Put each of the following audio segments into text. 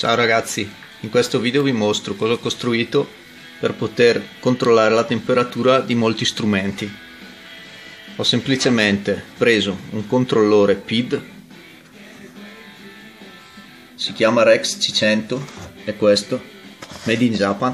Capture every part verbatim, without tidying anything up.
Ciao ragazzi, in questo video vi mostro cosa ho costruito per poter controllare la temperatura di molti strumenti. Ho semplicemente preso un controllore P I D, si chiama Rex C cento, è questo, made in Japan.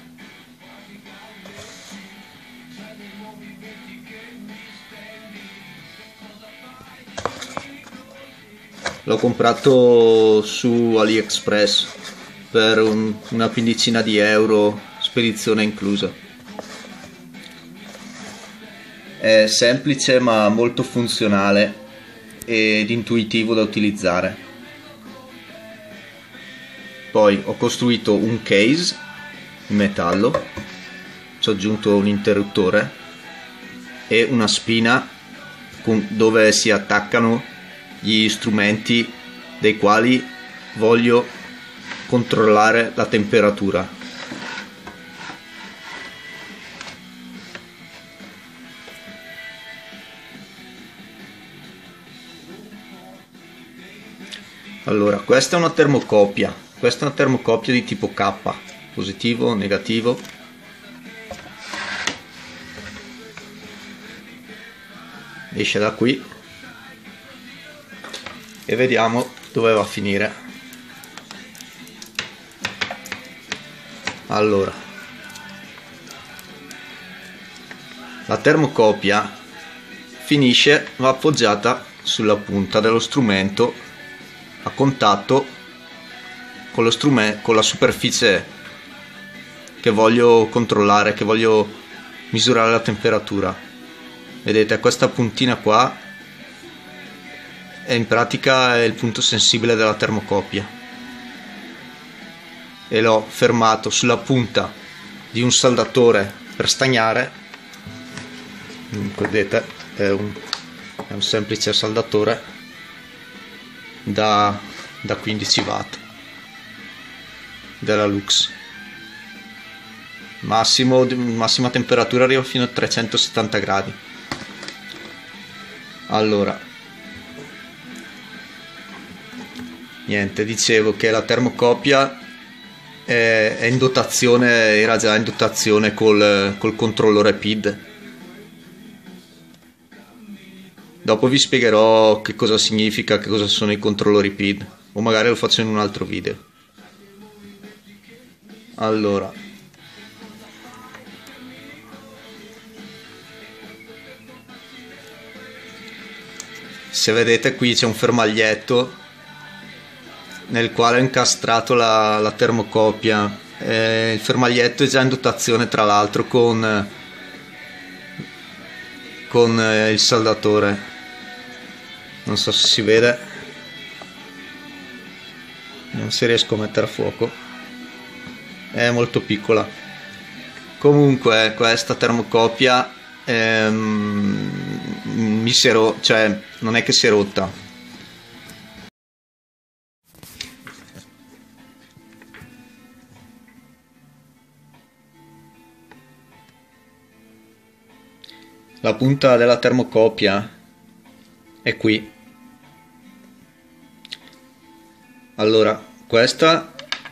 L'ho comprato su AliExpress per un, una quindicina di euro, spedizione inclusa. È semplice ma molto funzionale ed intuitivo da utilizzare. Poi ho costruito un case in metallo, ci ho aggiunto un interruttore e una spina con, dove si attaccano gli strumenti dei quali voglio controllare la temperatura. Allora, questa è una termocopia, questa è una termocopia di tipo K, positivo, negativo. Esce da qui e vediamo dove va a finire. Allora, la termocopia finisce, va appoggiata sulla punta dello strumento a contatto con lo strumento, con la superficie che voglio controllare, che voglio misurare la temperatura. Vedete, questa puntina qua è in pratica il punto sensibile della termocopia e l'ho fermato sulla punta di un saldatore per stagnare. Vedete, è un, è un semplice saldatore da, da quindici watt della Lux. Massimo, massima temperatura arriva fino a trecentosettanta gradi. Allora, niente, dicevo che la termocopia è, è in dotazione, era già in dotazione col, col controllore P I D. Dopo vi spiegherò che cosa significa, che cosa sono i controllori P I D, o magari lo faccio in un altro video. Allora, se vedete qui c'è un fermaglietto nel quale ho incastrato la, la termocopia. Eh, il fermaglietto è già in dotazione tra l'altro con, con eh, il saldatore. Non so se si vede, non si riesco a mettere a fuoco, è molto piccola. Comunque questa termocopia ehm, mi si è rotta, cioè non è che si è rotta. La punta della termocopia è qui. Allora, questa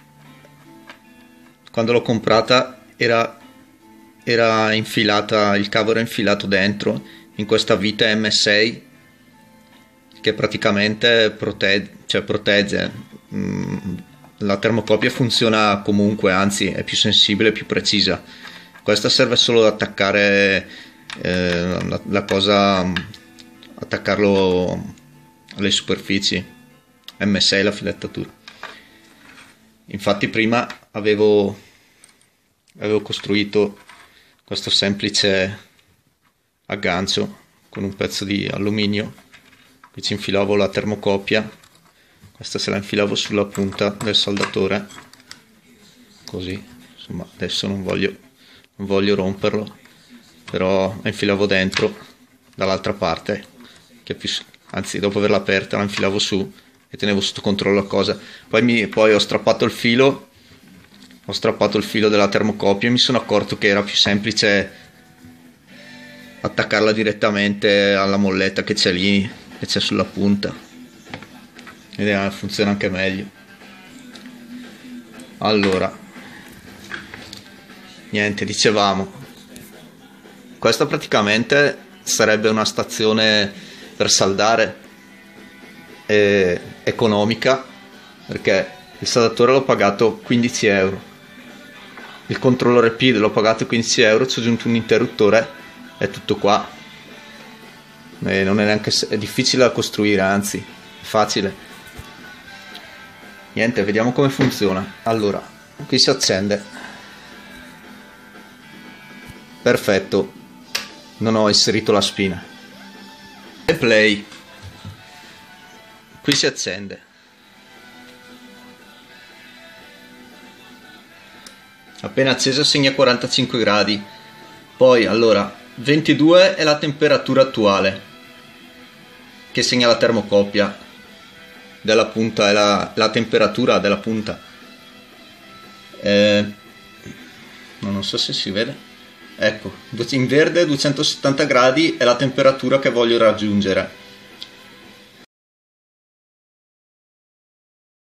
quando l'ho comprata era, era infilata, il cavo era infilato dentro in questa vite M sei che praticamente protegge, cioè protegge. La termocopia funziona comunque, anzi è più sensibile, più precisa. Questa serve solo ad attaccare eh, la, la cosa, attaccarlo alle superfici. M sei la filettatura. Infatti prima avevo avevo costruito questo semplice aggancio con un pezzo di alluminio, qui ci infilavo la termocopia, questa se la infilavo sulla punta del saldatore così. Insomma, adesso non voglio non voglio romperlo, però la infilavo dentro dall'altra parte, che più, anzi dopo averla aperta la infilavo su e tenevo sotto controllo la cosa. Poi, mi, poi ho strappato il filo ho strappato il filo della termocopia e mi sono accorto che era più semplice attaccarla direttamente alla molletta che c'è lì, che c'è sulla punta, ed è, funziona anche meglio. Allora, niente, dicevamo, questa praticamente sarebbe una stazione per saldare eh, economica, perché il saldatore l'ho pagato quindici euro, il controllore P I D l'ho pagato quindici euro, ci ho aggiunto un interruttore, è tutto qua. E non è neanche è difficile da costruire, anzi è facile. Niente, vediamo come funziona. Allora, qui si accende, perfetto, non ho inserito la spina, e play, qui si accende, appena acceso segna quarantacinque gradi. Poi allora ventidue è la temperatura attuale che segna la termocoppia della punta, è la, la temperatura della punta. Eh, non so se si vede, ecco, in verde duecentosettanta gradi è la temperatura che voglio raggiungere.